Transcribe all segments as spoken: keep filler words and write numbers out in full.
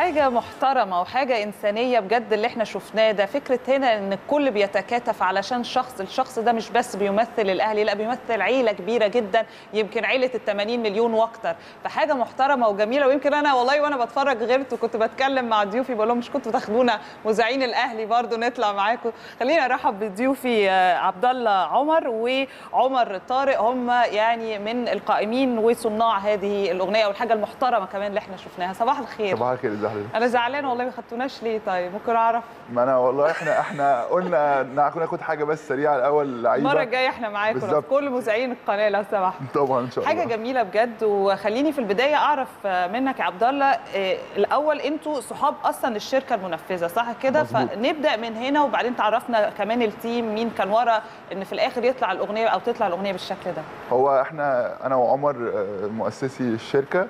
حاجة محترمة وحاجة إنسانية بجد اللي احنا شفناه ده. فكرة هنا إن الكل بيتكاتف علشان شخص، الشخص ده مش بس بيمثل الأهلي، لا بيمثل عيلة كبيرة جدا، يمكن عيلة الثمانين مليون وأكتر. فحاجة محترمة وجميلة. ويمكن أنا والله وأنا بتفرج غيرت وكنت بتكلم مع ضيوفي بقول لهم مش كنتوا تاخدونا مذيعين الأهلي برضو نطلع معاكم. خلينا نرحب بضيوفي عبد الله عمر وعمر طارق، هم يعني من القائمين وصناع هذه الأغنية والحاجة المحترمة كمان اللي احنا شفناها. صباح الخير. صباح الخير. ازي حضرتك؟ انا زعلانه والله ما خدتوناش ليه؟ طيب ممكن اعرف؟ ما انا والله احنا احنا قلنا ناخد حاجه بس سريعه الاول لعيبه. المره الجايه احنا معاكم كل مذيعين القناه لو سمحت. طبعا ان شاء الله. حاجه جميله بجد. وخليني في البدايه اعرف منك يا عبد الله، الاول انتوا صحاب اصلا الشركه المنفذه صح كده؟ فنبدا من هنا وبعدين تعرفنا كمان التيم مين كان ورا ان في الاخر يطلع الاغنيه او تطلع الاغنيه بالشكل ده. هو احنا انا وعمر مؤسسي الشركه،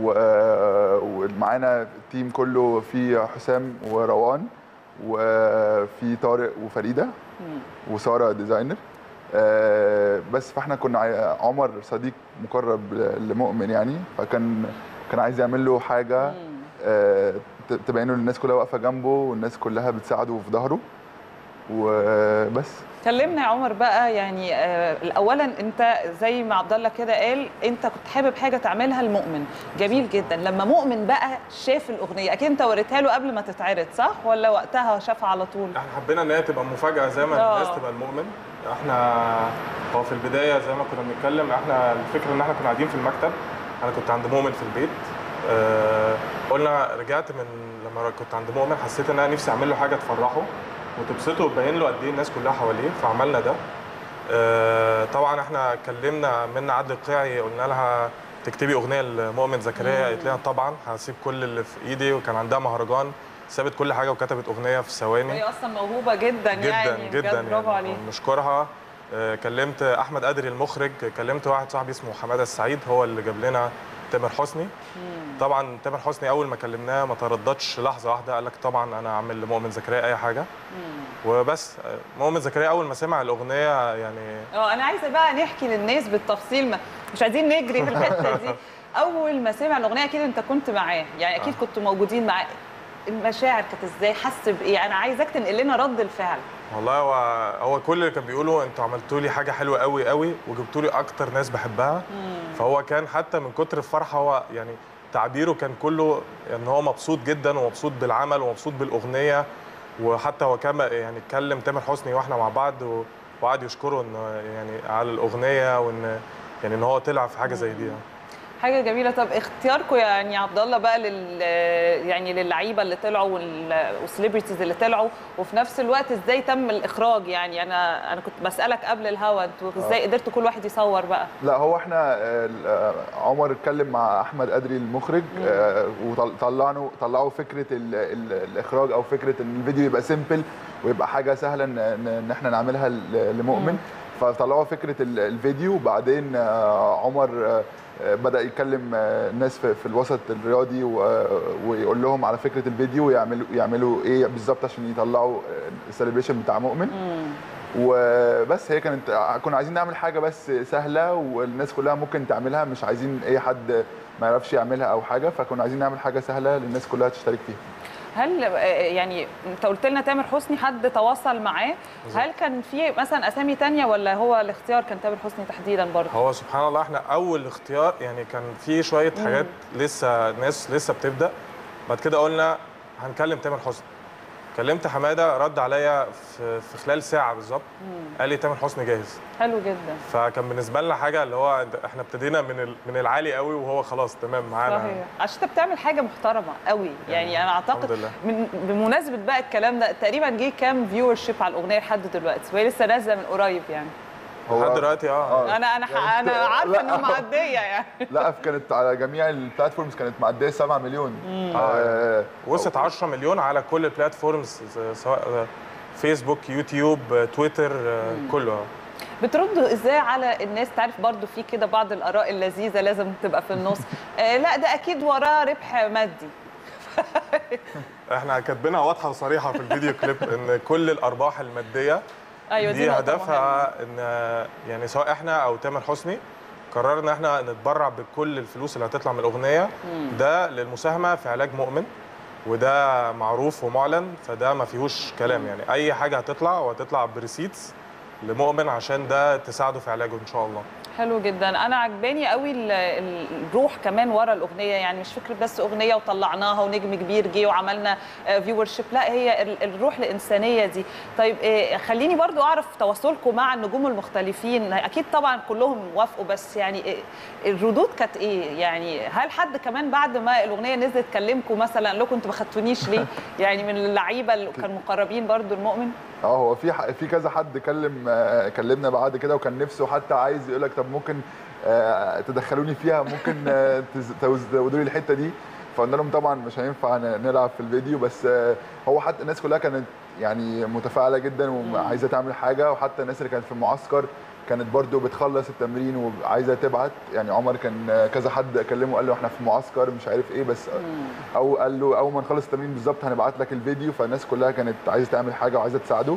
ومعانا التيم كله، في حسام وروان وفي طارق وفريده وساره ديزاينر. بس فاحنا كنا عمر صديق مقرب لمؤمن يعني، فكان كان عايز يعمل له حاجه تبين له الناس كلها واقفه جنبه والناس كلها بتساعده في ظهره وبس. كلمنا يا عمر بقى، يعني اولا انت زي ما عبد الله كده قال انت كنت حابب حاجه تعملها لمؤمن، جميل جدا. لما مؤمن بقى شاف الاغنيه اكيد انت وريتها له قبل ما تتعرض صح ولا وقتها شافها على طول؟ احنا حبينا ان هي تبقى مفاجاه زي ما أوه. الناس تبقى المؤمن. احنا هو في البدايه زي ما كنا بنتكلم، احنا الفكره ان احنا كنا قاعدين في المكتب، انا كنت عند مؤمن في البيت. اه قلنا رجعت من لما كنت عند مؤمن حسيت ان انا نفسي اعمل له حاجه تفرحه وتبسطه وتبين له قد ايه الناس كلها حواليه، فعملنا ده. آه طبعا احنا كلمنا منى عدلي القيعي، قلنا لها تكتبي اغنيه لمؤمن زكريا، قالت لنا طبعا هسيب كل اللي في ايدي، وكان عندها مهرجان سابت كل حاجه وكتبت اغنيه في ثواني. هي اصلا موهوبه جدا جدا يعني جدا برافو عليها. نشكرها. آه كلمت احمد قدري المخرج، كلمت واحد صاحبي اسمه حماده السعيد هو اللي جاب لنا تامر حسني. مم. طبعا تامر حسني اول ما كلمناه ما ترددش لحظه واحده، قال لك طبعا انا اعمل لمؤمن زكريا اي حاجه. مم. وبس. مؤمن زكريا اول ما سمع الاغنيه يعني اه انا عايزه بقى نحكي للناس بالتفصيل، ما مش عايزين نجري في الحته دي. اول ما سمع الاغنيه اكيد انت كنت معاه، يعني اكيد آه. كنتوا موجودين معاه، المشاعر كانت ازاي؟ حس بايه؟ انا عايزاك تنقل لنا رد الفعل. والله هو هو كل اللي كان بيقولوا انتوا عملتوا لي حاجه حلوه قوي قوي وجبتوا لي اكتر ناس بحبها. مم. فهو كان حتى من كتر الفرحه هو يعني تعبيره كان كله ان هو مبسوط جدا ومبسوط بالعمل ومبسوط بالاغنيه. وحتى هو كان يعني اتكلم تامر حسني واحنا مع بعض وقعد يشكره ان يعني على الاغنيه وان يعني ان هو طلع في حاجه زي دي. حاجه جميله. طب اختياركم يعني عبد الله بقى لل يعني للعيبه اللي طلعوا والسليبرتيز اللي طلعوا، وفي نفس الوقت ازاي تم الاخراج؟ يعني انا انا كنت بسالك قبل الهوا انتوا ازاي قدرتوا كل واحد يصور بقى؟ لا هو احنا عمر اتكلم مع احمد قدري المخرج وطلعنا طلعوا فكره ال ال الاخراج او فكره ان الفيديو يبقى سيمبل ويبقى حاجه سهله ان احنا نعملها لمؤمن. فطلعوا فكره الفيديو، وبعدين عمر بدأ يكلم الناس في الوسط الرياضي ويقول لهم على فكرة الفيديو ويعملوا يعملوا ايه بالظبط عشان يطلعوا السليبريشن بتاع مؤمن. وبس هي كانت كنا عايزين نعمل حاجة بس سهلة والناس كلها ممكن تعملها، مش عايزين اي حد ما يعرفش يعملها او حاجة، فكنا عايزين نعمل حاجة سهلة للناس كلها تشترك فيها. هل يعني انت قلت لنا تامر حسني حد تواصل معاه، هل كان في مثلا اسامي ثانيه ولا هو الاختيار كان تامر حسني تحديدا برضه؟ هو سبحان الله احنا اول اختيار يعني كان في شويه حاجات مم. لسه ناس لسه بتبدا، بعد كده قلنا هنكلم تامر حسني. كلمت حماده رد عليا في, في خلال ساعه بالظبط، قال لي تامر حسني جاهز. حلو جدا. فكان بالنسبه لنا حاجه اللي هو احنا ابتدينا من من العالي قوي وهو خلاص تمام معانا. صحيح، عشان انت بتعمل حاجه محترمه قوي يعني, يعني انا اعتقد من بمناسبه بقى الكلام ده تقريبا جه كام فيور شيب على الاغنيه لحد دلوقتي؟ وهي لسه نازله من قريب يعني. لحد دلوقتي اه انا انا يعني انا عارفه انها معديه يعني. لا كانت على جميع البلاتفورمز كانت معديه سبعة مليون. اه وصلت عشرة مليون على كل البلاتفورمز سواء فيسبوك يوتيوب تويتر كله. بتردوا ازاي على الناس؟ تعرف برضو في كده بعض الاراء اللذيذه لازم تبقى في النص. آه لا ده اكيد وراه ربح مادي. احنا كاتبينها واضحه وصريحه في الفيديو كليب ان كل الارباح الماديه أيوة دي هدفها ان يعني سواء احنا او تامر حسني قررنا احنا نتبرع بكل الفلوس اللي هتطلع من الاغنيه ده للمساهمه في علاج مؤمن. وده معروف ومعلن، فده ما فيهوش كلام يعني. اي حاجه هتطلع وهتطلع بريسيتس لمؤمن عشان ده تساعده في علاجه ان شاء الله. حلو جدا. انا عجباني قوي الروح كمان ورا الاغنيه، يعني مش فكره بس اغنيه وطلعناها ونجم كبير جه وعملنا فيور شيب، لا هي الروح الانسانيه دي. طيب خليني برضو اعرف تواصلكم مع النجوم المختلفين، اكيد طبعا كلهم وافقوا، بس يعني الردود كانت ايه؟ يعني هل حد كمان بعد ما الاغنيه نزلت كلمكم مثلا قال لكم انتوا ما خدتونيش ليه؟ يعني من اللعيبه اللي كانوا مقربين برضو المؤمن؟ اه هو في في كذا حد كلم كلمنا بعد كده، وكان نفسه حتى عايز يقول لك طب ممكن تدخلوني فيها، ممكن تزودوا لي الحته دي. فقلنا لهم طبعا مش هينفع نلعب في الفيديو، بس هو حتى الناس كلها كانت يعني متفاعله جدا وعايزه تعمل حاجه، وحتى الناس اللي كانت في المعسكر كانت برضو بتخلص التمرين وعايزه تبعت. يعني عمر كان كذا حد كلمه قال له احنا في معسكر مش عارف ايه، بس او قال له اول ما نخلص التمرين بالظبط هنبعت لك الفيديو. فالناس كلها كانت عايزه تعمل حاجه وعايزه تساعده،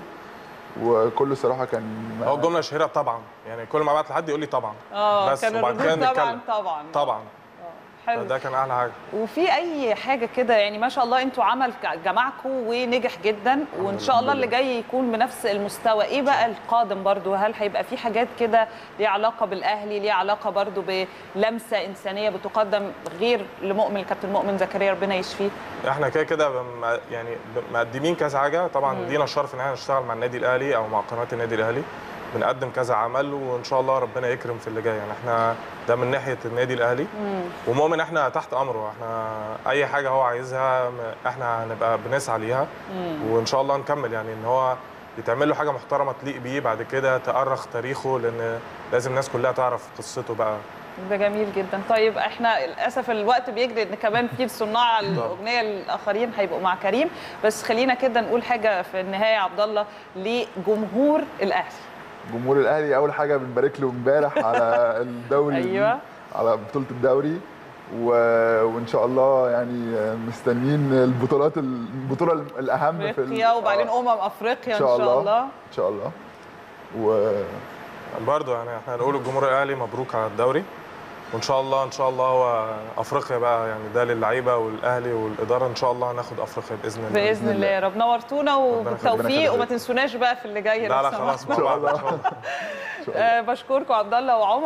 وكله صراحه كان هو الجمله الشهيره طبعا، يعني كل ما ابعت لحد يقول لي طبعا. اه بس كان وبعد كده طبعا نتكلم طبعا طبعا. حلو. ده كان احلى حاجه. وفي اي حاجه كده يعني ما شاء الله انتوا عمل جمعكم ونجح جدا، وان شاء الله اللي جاي يكون بنفس المستوى. ايه بقى القادم برضو؟ هل هيبقى في حاجات كده ليها علاقه بالاهلي، ليها علاقه برضو بلمسه انسانيه بتقدم غير لمؤمن الكابتن مؤمن زكريا ربنا يشفيه؟ احنا كده كده يعني مقدمين كذا حاجه طبعا. مم. لينا الشرف ان احنا نشتغل مع النادي الاهلي او مع قناه النادي الاهلي، بنقدم كذا عمل وان شاء الله ربنا يكرم في اللي جاي. يعني احنا ده من ناحيه النادي الاهلي. مم. ومؤمن احنا تحت امره، احنا اي حاجه هو عايزها احنا هنبقى بنسعى ليها. مم. وان شاء الله نكمل، يعني ان هو يتعمل له حاجه محترمه تليق بيه بعد كده، تأرخ تاريخه، لان لازم الناس كلها تعرف قصته بقى. ده جميل جدا. طيب احنا للاسف الوقت بيجري، ان كمان في صناع الاغنيه الاخرين هيبقوا مع كريم، بس خلينا كده نقول حاجه في النهايه يا عبد الله لجمهور الاهلي. جمهور الاهلي اول حاجه بنبارك له امبارح على الدوري. ايوه على بطوله الدوري، و... وان شاء الله يعني مستنيين البطولات البطوله الاهم في افريقيا وبعدين امم افريقيا ان شاء الله. الله ان شاء الله. و برضه يعني احنا هنقول للجمهور الاهلي مبروك على الدوري، وان شاء الله ان شاء الله هو افريقيا بقى، يعني ده للعيبه والاهلي والاداره، ان شاء الله هناخد افريقيا باذن الله. باذن الله يا رب. نورتونا وبالتوفيق، وما تنسوناش بقى في اللي جاي. لا لا خلاص مع بعض ان شاء الله. بشكركم عبد الله وعمر.